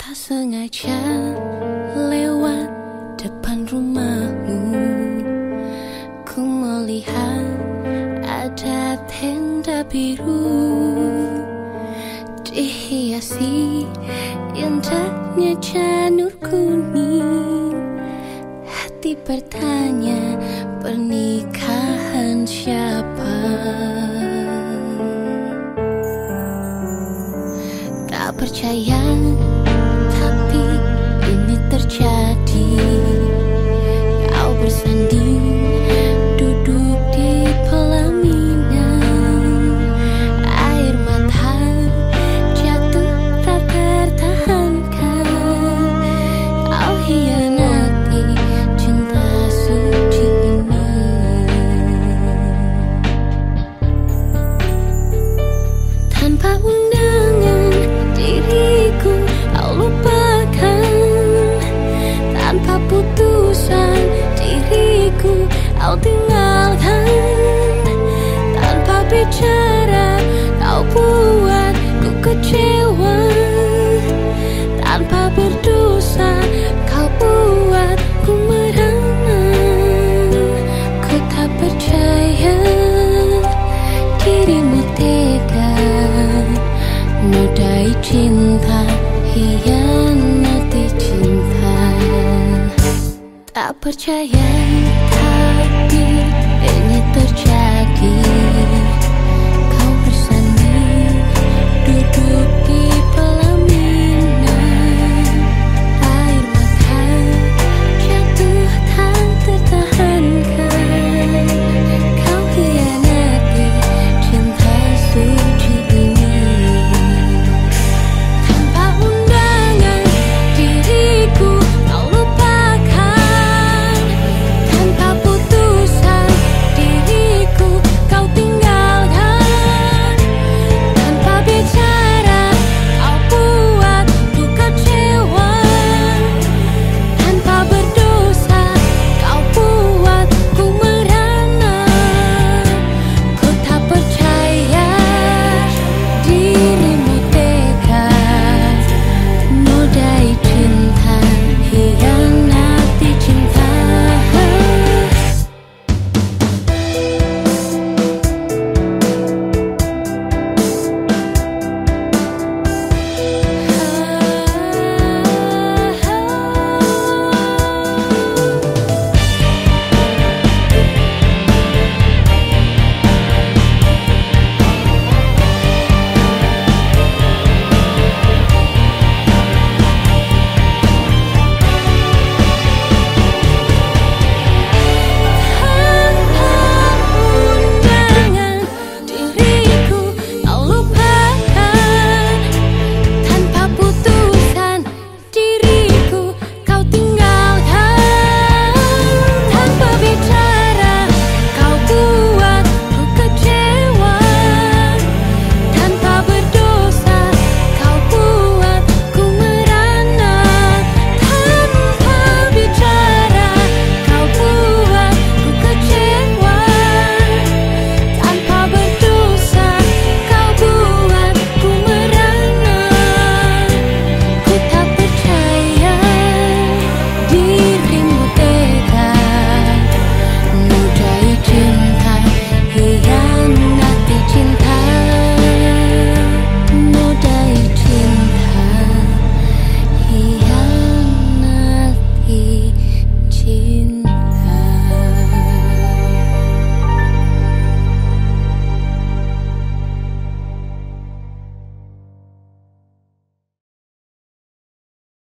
Tak sengaja lewat depan rumahmu, ku melihat ada tenda biru dihiasi indahnya janur kuning. Hati bertanya, pernikahan siapa? Tak percaya, tapi ini terjadi. Kau bersanding duduk di pelaminan, air mata jatuh tak tertahankan. Kau hianati cinta suci ini. Tanpa undangan diriku kau lupakan, tanpa putusan diriku kau tinggalkan, tanpa bicara kau buat ku kecewa, tanpa berdosa kau buat ku merana. Ku tak percaya dirimu tega nodai cinta, hianati cinta. Tak percaya, tapi ini terjadi.